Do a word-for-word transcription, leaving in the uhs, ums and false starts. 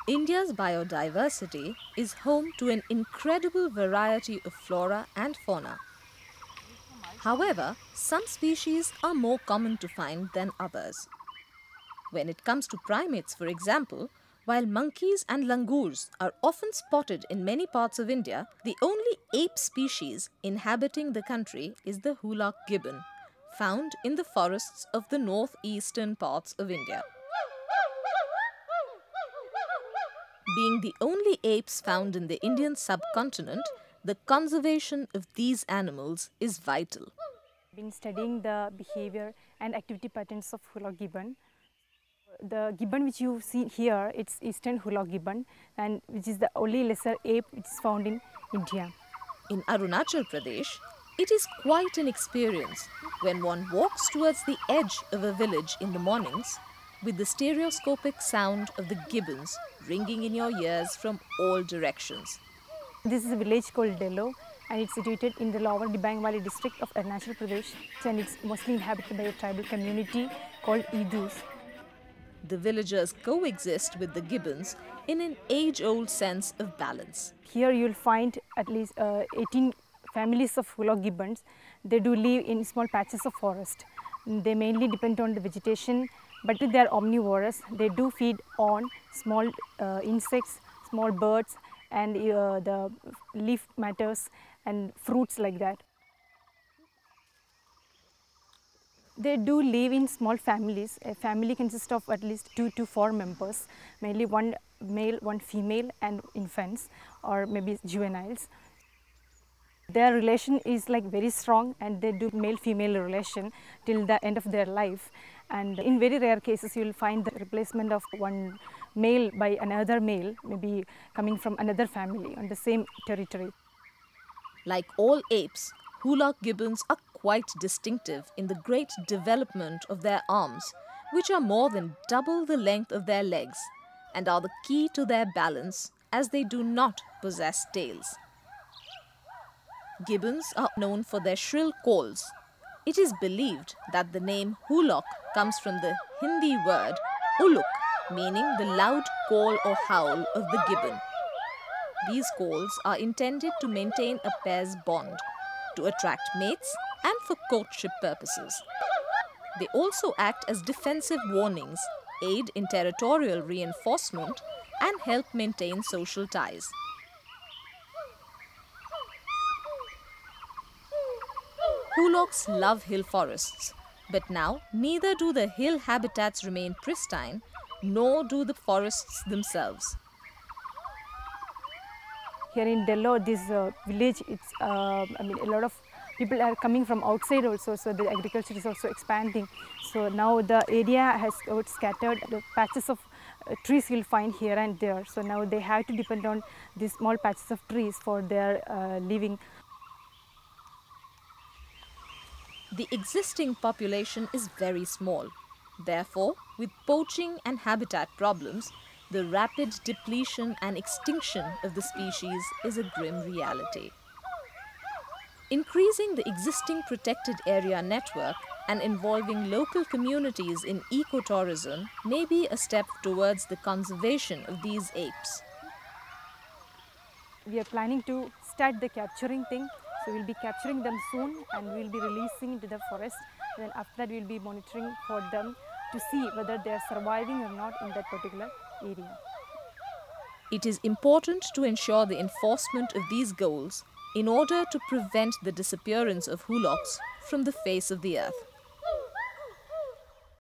India's biodiversity is home to an incredible variety of flora and fauna. However, some species are more common to find than others. When it comes to primates, for example, while monkeys and langurs are often spotted in many parts of India, the only ape species inhabiting the country is the hoolock gibbon, found in the forests of the northeastern parts of India. Being the only apes found in the Indian subcontinent, the conservation of these animals is vital. Been studying the behavior and activity patterns of hoolock gibbon. The gibbon which you see here, it's eastern hoolock gibbon, and which is the only lesser ape which is found in India. In Arunachal Pradesh, it is quite an experience when one walks towards the edge of a village in the mornings with the stereoscopic sound of the gibbons ringing in your ears from all directions. This is a village called Dello, and it's situated in the lower Dibang Valley district of Arunachal Pradesh, and it's mostly inhabited by a tribal community called Idus. The villagers coexist with the gibbons in an age-old sense of balance. Here you'll find at least uh, eighteen families of hoolock gibbons. They do live in small patches of forest. They mainly depend on the vegetation, but they are omnivorous. They do feed on small uh, insects, small birds, and uh, the leaf matters and fruits like that. They do live in small families. A family consists of at least two to four members, mainly one male, one female, and infants, or maybe juveniles. Their relation is like very strong, and they do male-female relation till the end of their life. And in very rare cases, you will find the replacement of one male by another male, maybe coming from another family on the same territory. Like all apes, hoolock gibbons are quite distinctive in the great development of their arms, which are more than double the length of their legs and are the key to their balance, as they do not possess tails. Gibbons are known for their shrill calls. It is believed that the name hoolock comes from the Hindi word uluk, meaning the loud call or howl of the gibbon. These calls are intended to maintain a pair's bond, to attract mates, and for courtship purposes. They also act as defensive warnings, aid in territorial reinforcement, and help maintain social ties. Hoolocks love hill forests, but now neither do the hill habitats remain pristine, nor do the forests themselves. Here in Dello, this uh, village, it's, uh, I mean, a lot of people are coming from outside also, so the agriculture is also expanding. So now the area has got scattered, the patches of uh, trees you'll find here and there. So now they have to depend on these small patches of trees for their uh, living. The existing population is very small. Therefore, with poaching and habitat problems, the rapid depletion and extinction of the species is a grim reality. Increasing the existing protected area network and involving local communities in ecotourism may be a step towards the conservation of these apes. We are planning to start the capturing thing. So we'll be capturing them soon, and we'll be releasing into the forest. Then after that, we'll be monitoring for them to see whether they are surviving or not in that particular area. It is important to ensure the enforcement of these goals in order to prevent the disappearance of hoolocks from the face of the earth.